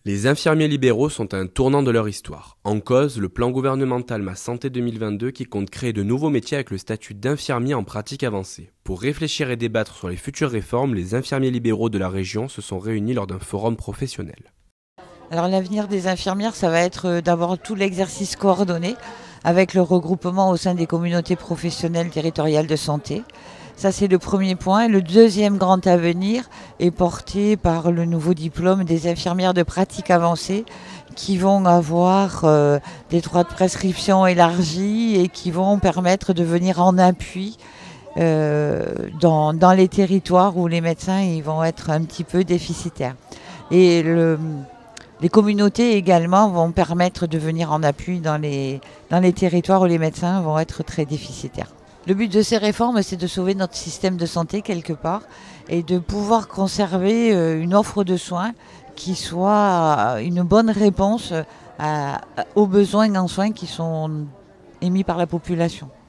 Les infirmiers libéraux sont à un tournant de leur histoire. En cause, le plan gouvernemental Ma Santé 2022 qui compte créer de nouveaux métiers avec le statut d'infirmier en pratique avancée. Pour réfléchir et débattre sur les futures réformes, les infirmiers libéraux de la région se sont réunis lors d'un forum professionnel. Alors l'avenir des infirmières, ça va être d'avoir tout l'exercice coordonné avec le regroupement au sein des communautés professionnelles territoriales de santé. Ça, c'est le premier point. Le deuxième grand avenir est porté par le nouveau diplôme des infirmières de pratique avancée qui vont avoir des droits de prescription élargis et qui vont permettre de venir en appui dans les territoires où les médecins ils vont être un petit peu déficitaires. Et les communautés également vont permettre de venir en appui dans les territoires où les médecins vont être très déficitaires. Le but de ces réformes, c'est de sauver notre système de santé quelque part et de pouvoir conserver une offre de soins qui soit une bonne réponse aux besoins en soins qui sont émis par la population.